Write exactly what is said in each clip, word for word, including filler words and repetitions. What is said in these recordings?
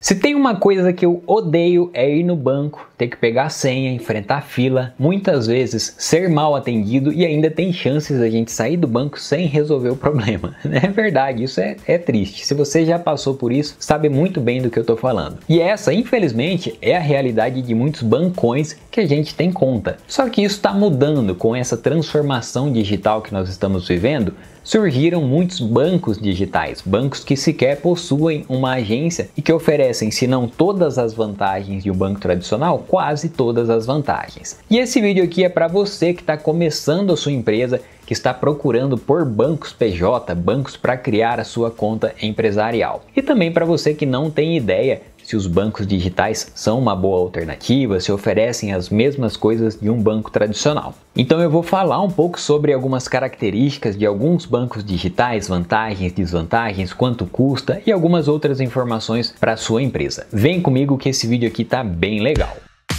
Se tem uma coisa que eu odeio é ir no banco, ter que pegar a senha, enfrentar fila, muitas vezes ser mal atendido e ainda tem chances da gente sair do banco sem resolver o problema. É verdade, isso é, é triste. Se você já passou por isso, sabe muito bem do que eu tô falando. E essa, infelizmente, é a realidade de muitos bancões que a gente tem conta. Só que isso está mudando com essa transformação digital que nós estamos vivendo. Surgiram muitos bancos digitais, bancos que sequer possuem uma agência e que oferecem, se não todas as vantagens de um banco tradicional, quase todas as vantagens. E esse vídeo aqui é para você que está começando a sua empresa, que está procurando por bancos P J, bancos para criar a sua conta empresarial. E também para você que não tem ideia se os bancos digitais são uma boa alternativa, se oferecem as mesmas coisas de um banco tradicional. Então eu vou falar um pouco sobre algumas características de alguns bancos digitais, vantagens, desvantagens, quanto custa e algumas outras informações para a sua empresa. Vem comigo que esse vídeo aqui tá bem legal.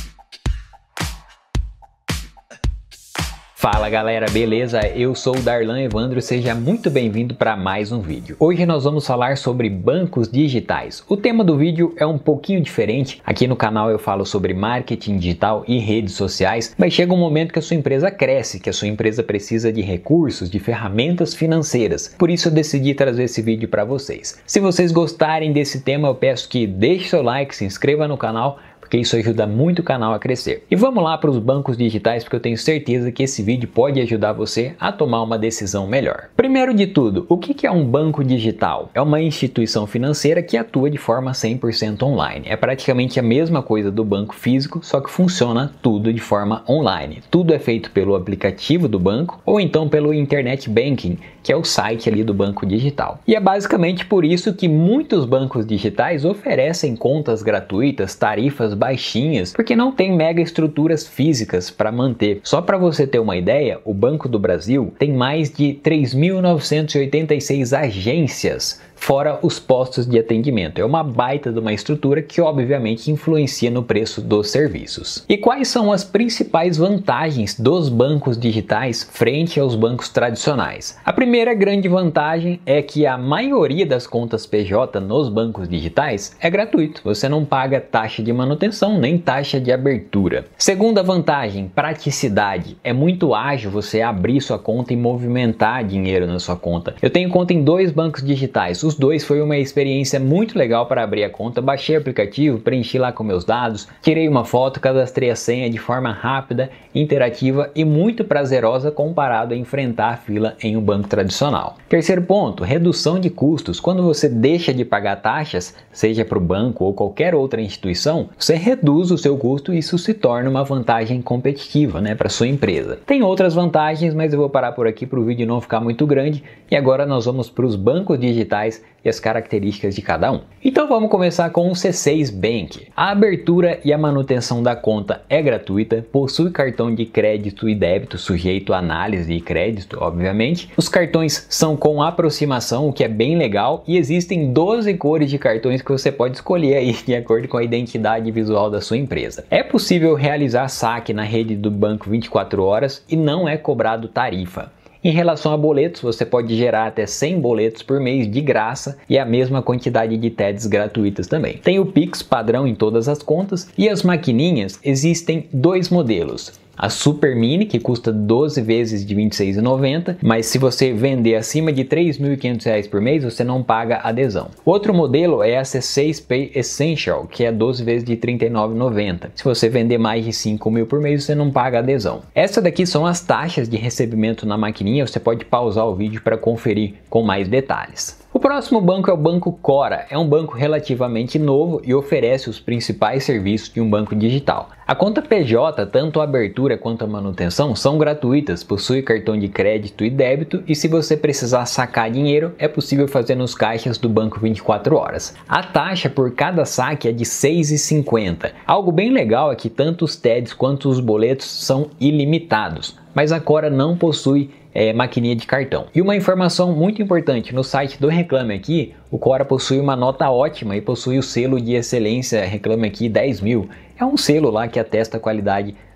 Fala galera, beleza? Eu sou o Darlan Evandro, seja muito bem-vindo para mais um vídeo. Hoje nós vamos falar sobre bancos digitais. O tema do vídeo é um pouquinho diferente. Aqui no canal eu falo sobre marketing digital e redes sociais, mas chega um momento que a sua empresa cresce, que a sua empresa precisa de recursos, de ferramentas financeiras. Por isso eu decidi trazer esse vídeo para vocês. Se vocês gostarem desse tema, eu peço que deixe seu like, se inscreva no canal, porque isso ajuda muito o canal a crescer. E vamos lá para os bancos digitais, porque eu tenho certeza que esse vídeo pode ajudar você a tomar uma decisão melhor. Primeiro de tudo, o que é um banco digital? É uma instituição financeira que atua de forma cem por cento online. É praticamente a mesma coisa do banco físico, só que funciona tudo de forma online. Tudo é feito pelo aplicativo do banco ou então pelo Internet Banking, que é o site ali do banco digital. E é basicamente por isso que muitos bancos digitais oferecem contas gratuitas, tarifas baixinhas, porque não tem mega estruturas físicas para manter. Só para você ter uma ideia, o Banco do Brasil tem mais de três mil novecentas e oitenta e seis agências, fora os postos de atendimento. É uma baita de uma estrutura que obviamente influencia no preço dos serviços. E quais são as principais vantagens dos bancos digitais frente aos bancos tradicionais? A primeira grande vantagem é que a maioria das contas P J nos bancos digitais é gratuito. Você não paga taxa de manutenção nem taxa de abertura. Segunda vantagem, praticidade. É muito ágil você abrir sua conta e movimentar dinheiro na sua conta. Eu tenho conta em dois bancos digitais. Os dois foi uma experiência muito legal para abrir a conta. Baixei o aplicativo, preenchi lá com meus dados, tirei uma foto, cadastrei a senha de forma rápida, interativa e muito prazerosa comparado a enfrentar a fila em um banco tradicional. Terceiro ponto, redução de custos. Quando você deixa de pagar taxas, seja para o banco ou qualquer outra instituição, você reduz o seu custo e isso se torna uma vantagem competitiva, né, para sua empresa. Tem outras vantagens, mas eu vou parar por aqui para o vídeo não ficar muito grande e agora nós vamos para os bancos digitais e as características de cada um. Então vamos começar com o C seis Bank. A abertura e a manutenção da conta é gratuita, possui cartão de crédito e débito sujeito à análise de crédito, obviamente. Os cartões são com aproximação, o que é bem legal, e existem doze cores de cartões que você pode escolher aí de acordo com a identidade visual da sua empresa. É possível realizar saque na rede do banco vinte e quatro horas e não é cobrado tarifa. Em relação a boletos, você pode gerar até cem boletos por mês de graça e a mesma quantidade de T E Ds gratuitas também. Tem o Pix padrão em todas as contas e as maquininhas existem dois modelos. A Super Mini, que custa doze vezes de vinte e seis reais e noventa centavos, mas se você vender acima de três mil e quinhentos reais por mês, você não paga adesão. Outro modelo é a C seis Pay Essential, que é doze vezes de trinta e nove reais e noventa centavos. Se você vender mais de cinco mil por mês, você não paga adesão. Essa daqui são as taxas de recebimento na maquininha, você pode pausar o vídeo para conferir com mais detalhes. O próximo banco é o Banco Cora. É um banco relativamente novo e oferece os principais serviços de um banco digital. A conta P J, tanto a abertura quanto a manutenção, são gratuitas, possui cartão de crédito e débito e se você precisar sacar dinheiro, é possível fazer nos caixas do banco vinte e quatro horas. A taxa por cada saque é de seis reais e cinquenta centavos. Algo bem legal é que tanto os T E Ds quanto os boletos são ilimitados, mas a Cora não possui É, maquininha de cartão. E uma informação muito importante, no site do Reclame Aqui, o Cora possui uma nota ótima e possui o selo de excelência Reclame Aqui dez mil. É um selo lá que atesta a qualidade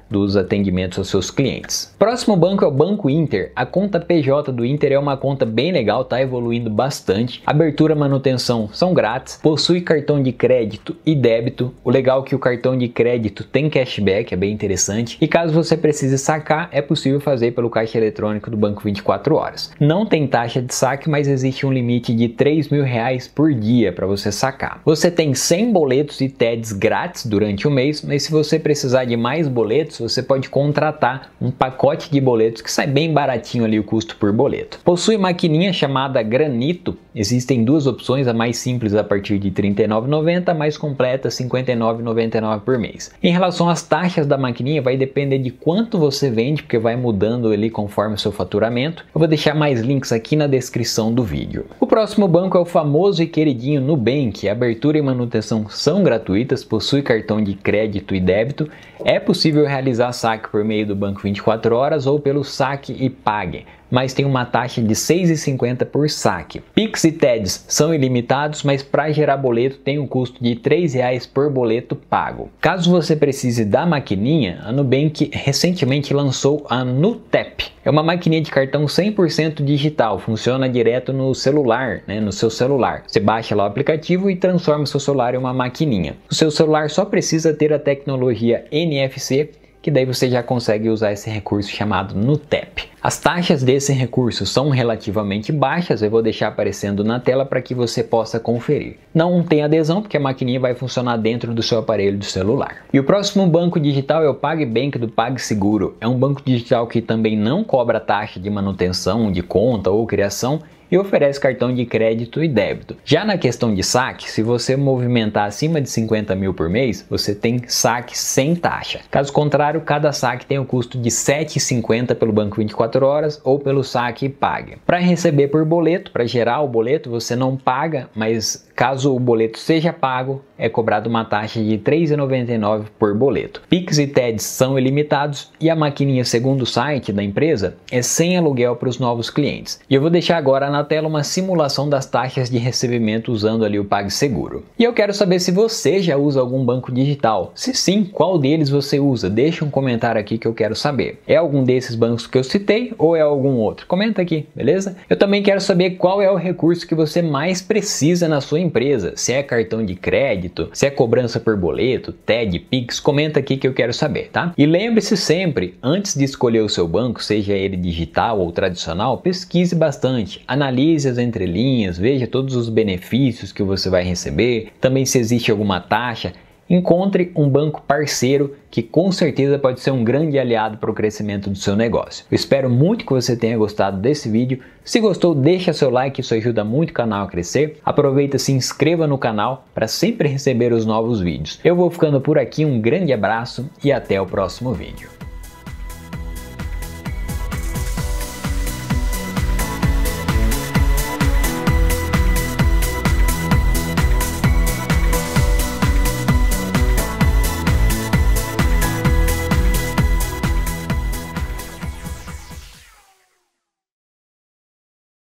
dos atendimentos aos seus clientes. Próximo banco é o Banco Inter. A conta P J do Inter é uma conta bem legal, tá evoluindo bastante. Abertura e manutenção são grátis, possui cartão de crédito e débito. O legal é que o cartão de crédito tem cashback, é bem interessante. E caso você precise sacar, é possível fazer pelo caixa eletrônico do Banco vinte e quatro horas. Não tem taxa de saque, mas existe um limite de três mil reais por dia para você sacar. Você tem cem boletos e T E Ds grátis durante o mês, mas se você precisar de mais boletos, você pode contratar um pacote de boletos que sai bem baratinho ali o custo por boleto. Possui maquininha chamada Granito. Existem duas opções, a mais simples a partir de trinta e nove reais e noventa centavos, a mais completa cinquenta e nove reais e noventa e nove centavos por mês. Em relação às taxas da maquininha, vai depender de quanto você vende, porque vai mudando ali conforme o seu faturamento. Eu vou deixar mais links aqui na descrição do vídeo. O próximo banco é o famoso e queridinho Nubank. A abertura e manutenção são gratuitas, possui cartão de crédito e débito. É possível realizar saque por meio do Banco vinte e quatro horas ou pelo Saque e Pague, mas tem uma taxa de seis reais e cinquenta centavos por saque. Pix e T E Ds são ilimitados, mas para gerar boleto tem um custo de três reais por boleto pago. Caso você precise da maquininha, a Nubank recentemente lançou a Nutep. É uma maquininha de cartão cem por cento digital, funciona direto no celular, né, no seu celular. Você baixa lá o aplicativo e transforma o seu celular em uma maquininha. O seu celular só precisa ter a tecnologia N F C, que daí você já consegue usar esse recurso chamado Nutep. As taxas desse recurso são relativamente baixas, eu vou deixar aparecendo na tela para que você possa conferir. Não tem adesão, porque a maquininha vai funcionar dentro do seu aparelho do celular. E o próximo banco digital é o PagBank do PagSeguro. É um banco digital que também não cobra taxa de manutenção de conta ou criação, e oferece cartão de crédito e débito. Já na questão de saque, se você movimentar acima de cinquenta mil por mês, você tem saque sem taxa. Caso contrário, cada saque tem o custo de sete reais e cinquenta centavos pelo Banco vinte e quatro horas ou pelo Saque e Pague. Para receber por boleto, para gerar o boleto, você não paga, mas caso o boleto seja pago, é cobrado uma taxa de três reais e noventa e nove centavos por boleto. Pix e T E Ds são ilimitados e a maquininha, segundo o site da empresa, é sem aluguel para os novos clientes. E eu vou deixar agora na tela uma simulação das taxas de recebimento usando ali o PagSeguro. E eu quero saber se você já usa algum banco digital. Se sim, qual deles você usa? Deixa um comentário aqui que eu quero saber. É algum desses bancos que eu citei ou é algum outro? Comenta aqui, beleza? Eu também quero saber qual é o recurso que você mais precisa na sua empresa. Se é cartão de crédito, se é cobrança por boleto, T E D, Pix, comenta aqui que eu quero saber, tá? E lembre-se sempre, antes de escolher o seu banco, seja ele digital ou tradicional, pesquise bastante, analise as entrelinhas, veja todos os benefícios que você vai receber, também se existe alguma taxa. Encontre um banco parceiro que com certeza pode ser um grande aliado para o crescimento do seu negócio. Eu espero muito que você tenha gostado desse vídeo. Se gostou, deixa seu like, isso ajuda muito o canal a crescer. Aproveita e se inscreva no canal para sempre receber os novos vídeos. Eu vou ficando por aqui, um grande abraço e até o próximo vídeo.